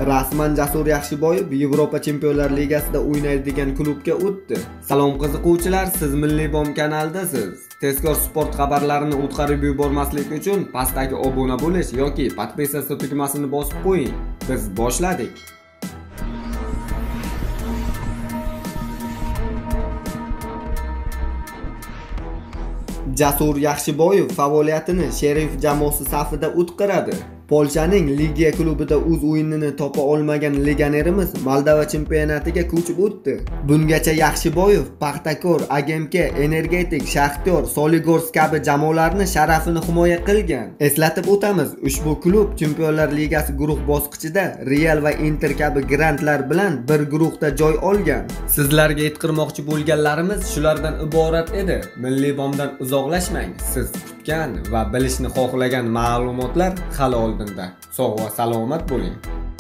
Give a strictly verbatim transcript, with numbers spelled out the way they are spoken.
Rasman Jasur Yaxshiboyev Yevropa Chempionlar Ligasida o'ynaydigan klubga o'tdi. Salom qiziquvchilar, siz Milliy bom kanalidasiz. Tezkor sport xabarlarini o'tkazib yubormaslik uchun pastdagi obuna bo'lish yoki podpisatsiya tugmasini bosib qo'ying. Biz boshladik. Jasur Yaxshiboyev faoliyatini Sherif jamoasi safida o'tkazadi. Polshaning Ligiya klubida o'z o'yinini topa olmagan legionerimiz Moldova chempionatiga ko'chib o'tdi. Bungacha Yaxshiboyev Paxtakor, Agemke, Energetik, Shaxtyor, Soligorsk kabi jamoalarni sharafini himoya qilgan. Eslatib o'tamiz, ushbu klub Chempionlar Ligasi guruh bosqichida Real va Inter kabi grandlar bilan bir guruhda joy olgan. Sizlarga yetkazmoqchi bo'lganlarimiz shulardan iborat edi. Milliy bomdan uzoqlashmang. Siz kutgan va bilishni xohlagan ma'lumotlar hali oldinda. Sog' va salomat bo'ling.